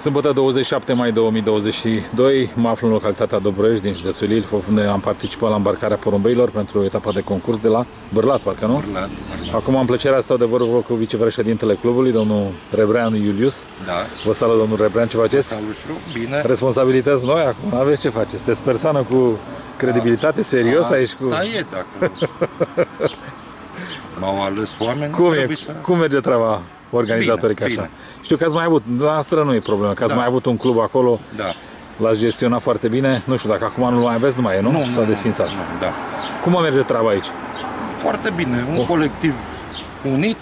Sâmbătă 27 mai 2022, mă aflu în localitatea Dobroiești din județul Ilfov, unde am participat la îmbarcarea porumbeilor pentru etapa de concurs de la Bârlat, parcă nu? Bârlat. Acum am plăcerea să stau de vorbă cu vicepreședintele clubului, domnul Rebreanu Iulius. Da. Vă salut, domnul Rebrean, ce faceți? Salut și eu. Bine. Responsabilități noi, acum aveți ce faceți? Sunteți persoană cu credibilitate, serios aici cu... Asta e, dacă m-au ales oameni, Cum merge treaba organizatorii ca așa? Bine. Știu că ați mai avut, la noastră nu e problemă, că ați mai avut un club acolo, l-ați gestionat foarte bine. Nu știu dacă acum nu mai aveți, nu mai e, nu? S-a desfințat. Da. Cum merge treaba aici? Foarte bine, un colectiv unit,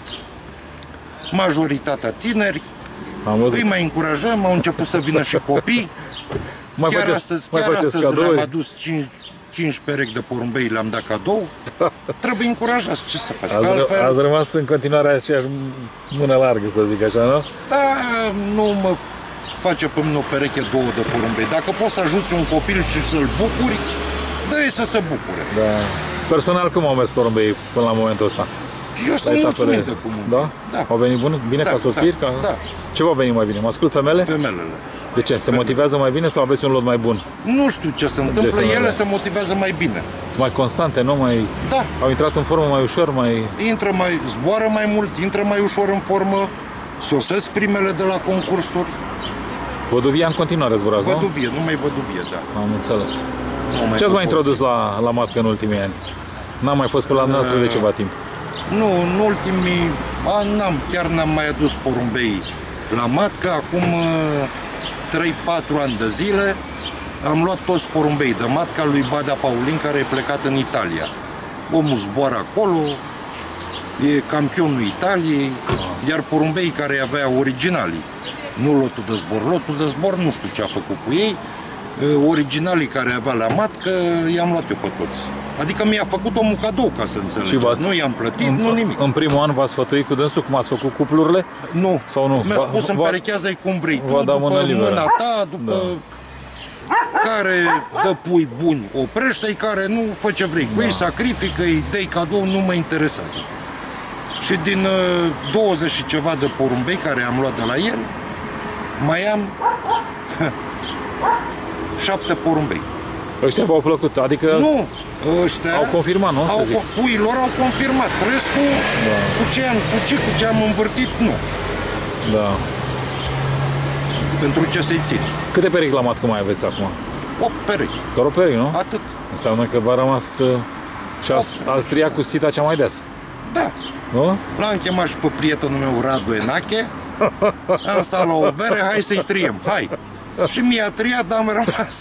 majoritatea tineri, îi mai încurajăm, au început să vină și copii. Chiar astăzi le-am adus 5 perechi de porumbei, le-am dat cadou. Trebuie încurajați, ce să faci? Ați rămas în continuare aceeași mână largă, să zic așa, nu? Da, nu mă face pe mine o pereche, două de porumbei. Dacă poți să ajuți un copil și să-l bucuri, dă-i să se bucure. Da. Personal, cum au mers porumbei până la momentul ăsta? Eu sunt mulțumit de cum. Da? Au venit bine ca sosiri? Da. Ce va veni mai bine? Mă ascult femele? Femelele. De ce? Se motivează mai bine sau aveți un lot mai bun? Nu știu ce se întâmplă, ele se motivează mai bine. Sunt mai constante, nu mai... Da. Au intrat în formă mai ușor, mai... Zboară mai mult, intră mai ușor în formă, sosesc primele de la concursuri. Văduvia în continuare zburați, nu? Văduvie, numai văduvie, da. Am înțeles. Ce ați mai introdus la matcă în ultimii ani? N-am mai fost pe la noastră de ceva timp. Nu, în ultimii ani chiar n-am mai adus porumbei la matcă. Acum 3-4 ani de zile am luat toți porumbei de matca lui Badea Paulin, care e plecat în Italia. Omul zboară acolo, e campionul Italiei, iar porumbei care avea originalii, nu lotul de zbor. Lotul de zbor nu știu ce a făcut cu ei, originalii care avea la matcă i-am luat eu pe toți. Adică mi-a făcut omul cadou, ca să înțelegeți. Nu i-am plătit, nu nimic. În primul an v-ați sfătuit cu dânsul cum ați făcut cuplurile? Nu. Sau nu? Mi-a spus împerechează-i cum vrei tu, după mâna ta, după care dă pui buni, oprește-i, care nu, fă ce vrei cu ei, sacrifică-i, dă-i cadou, nu mă interesează. Și din 20 și ceva de porumbei care am luat de la el, mai am 7 porumbei. Ăștia v-au plăcut, adică nu, ăștia au confirmat, nu? Puii lor au confirmat. Restul, cu ce am sucit, cu ce am învârtit, nu. Da. Pentru ce să-i țin? Câte perechi la matcă mai aveți acum? 8 perechi. Doar o perechi, nu? Atât. Înseamnă că v-a rămas și ați triat cu sita cea mai deasă. Da. Nu? L-am chemat și pe prietenul meu, Radu Enache. Am stat la o bere, hai să-i triem, hai. Și mi-a triat, dar am rămas.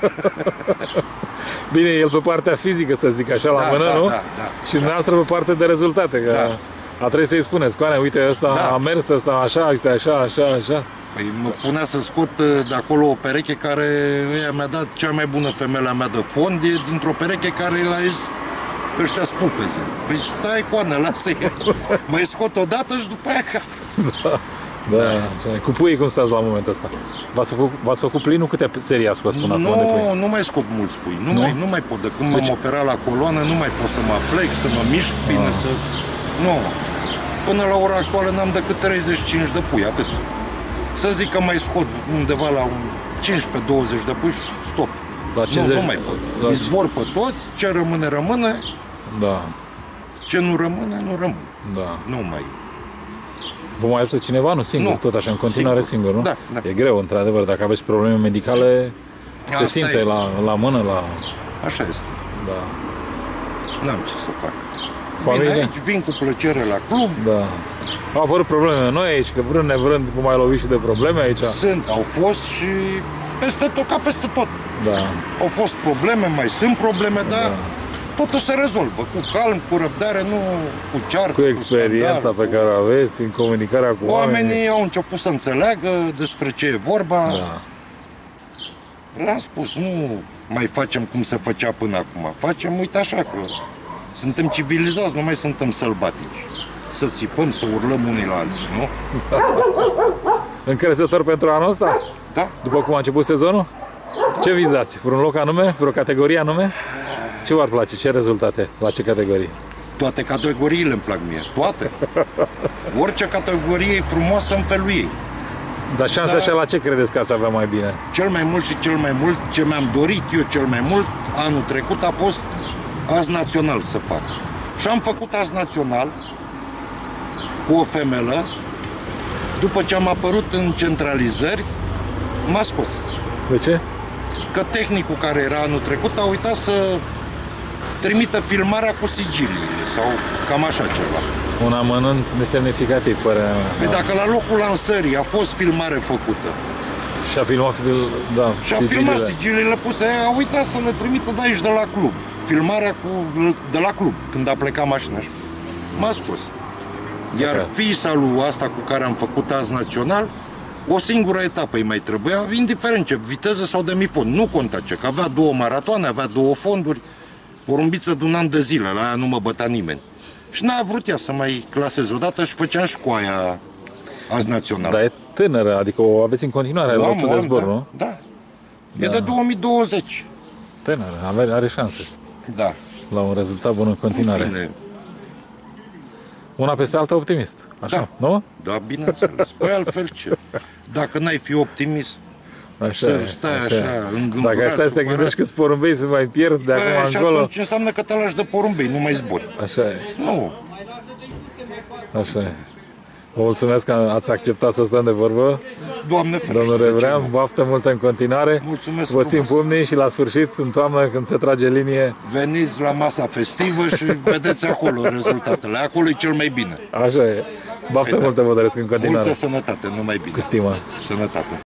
Bine, el pe partea fizică, să zic așa, la mână, nu? Da. Și dumneavoastră pe partea de rezultate, că a trebuit să-i spuneți, Coane, uite, ăsta a mers, ăsta așa, uite, așa. Păi mă punea să scot de acolo o pereche care mi-a dat cea mai bună femeia mea de fond, e dintr-o pereche care l-a zis, ăștia spupeze. Păi stai, Coane, lasă-i, mai scot o dată și după aia gata. Da. Cu puii cum stați la momentul ăsta? V-ați făcut plinul? Câte serii ați scos până acum? Nu mai scot mulți pui. Nu mai pot. De când m-am operat la coloană, nu mai pot să mă plec, să mă mișc bine, să... Nu. Până la ora actuală n-am decât 35 de pui, atât. Să zic că mai scot undeva la 15-20 de pui și stop. Nu mai pot. Îi zbor pe toți, ce rămâne, rămâne. Da. Ce nu rămâne, nu rămâne. Da. Nu mai... Vă mai ajută cineva? Nu, singur, tot așa, în continuare singur, nu? Da. E greu, într-adevăr, dacă aveți probleme medicale, se simte la mână, la... Așa este. Da. N-am ce să fac. Vin cu plăcere la club. Da. Au apărut probleme noi aici, că vrând nevrând, vă mai loviți și de probleme aici? Au fost și peste tot, ca peste tot. Da. Au fost probleme, mai sunt probleme, dar totul se rezolvă, cu calm, cu răbdare, nu cu ceartă, cu experiența pe care o aveți, în comunicarea cu oamenii. Oamenii au început să înțeleagă despre ce e vorba. Da. Le-am spus, nu mai facem cum se făcea până acum. Facem, uite așa, că suntem civilizați, nu mai suntem sălbatici. Să țipăm, să urlăm unii la alții, nu? Încrezător pentru anul ăsta? Da. După cum a început sezonul? Da. Ce vizați? Vreun loc anume? Vreo categorie anume? Ce v-ar place? Ce rezultate? La ce categorii? Toate categoriile îmi plac mie. Toate. Orice categorie e frumoasă în felul ei. Dar șansa așa la ce credeți că ați avea mai bine? Cel mai mult și cel mai mult, ce mi-am dorit eu cel mai mult anul trecut a fost azi național să fac. Și am făcut azi național cu o femelă. După ce am apărut în centralizări, m-a scos. De ce? Că tehnicul care era anul trecut a uitat să trimită filmarea cu sigiliile sau cam așa ceva. Un amănunt nesemnificativ, părerea mea. Păi dacă la locul lansării a fost filmare făcută Și a filmat, da, și a filmat sigiliile puse, a uitat să le trimită de aici, de la club. Filmarea de la club, când a plecat mașina. M-a scos. Iar fiisa lui asta cu care am făcut azi național, o singură etapă îi mai trebuia, indiferent ce viteză sau demifond. Nu conta ce, că avea 2 maratoane, avea 2 fonduri, porumbiță de un an de zile, la aia nu mă bătea nimeni. Și n-a vrut ea să mai claseze odată și făceam și cu aia azi național. Dar e tânără, adică o aveți în continuare, lotul de zbor, nu? Da. E de 2020. Tânără, are șanse. Da. La un rezultat bun în continuare. Bine. Una peste alta optimist, așa, Da. nu? Da, bineînțeles. Păi altfel ce? Dacă n-ai fi optimist, Așa să e, stai așa, îngândurat, Dacă stai să te gândești că porumbei se mai pierd de acum și încolo. atunci înseamnă că te lași de porumbei, nu mai zbori. Așa e, Nu. așa e. Vă mulțumesc că ați acceptat să stăm de vorbă. Doamne ferește. Domnul de ce Rebrean, nu? baftă multă în continuare. Mulțumesc Vă țin frumos. pumnii și la sfârșit, în toamnă, când se trage linie, Veniți la masa festivă și vedeți acolo rezultatele. Acolo e cel mai bine. așa e. Baftă multă vă doresc în continuare. Multă sănătate, numai bine. Cu stimă. Sănătate.